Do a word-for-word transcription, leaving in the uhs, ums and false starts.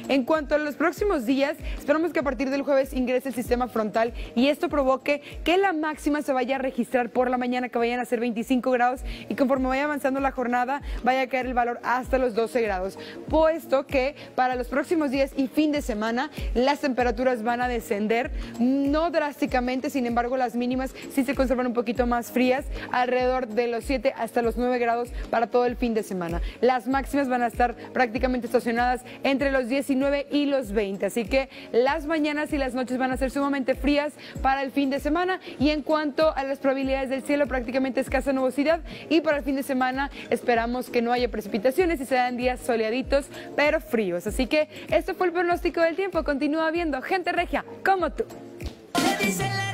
En cuanto a los próximos días, esperamos que a partir del jueves ingrese el sistema frontal y esto provoque que la máxima se vaya a registrar por la mañana, que vayan a ser veinticinco grados y conforme vaya avanzando la jornada vaya a caer el valor hasta los doce grados, puesto que para los próximos días y fin de semana las temperaturas van a descender, no drásticamente, sin embargo las mínimas sí se conservan un poquito más frías, alrededor de los siete hasta los nueve grados para todo el fin de semana. Las máximas van a estar prácticamente estacionadas entre los diecinueve y los veinte, así que las mañanas y las noches van a ser sumamente frías para el fin de semana. Y en cuanto a las probabilidades del cielo, prácticamente escasa nubosidad y para el fin de semana esperamos que no haya precipitaciones y sean días soleaditos pero fríos. Así que este fue el pronóstico del tiempo. Continúa viendo Gente Regia como tú.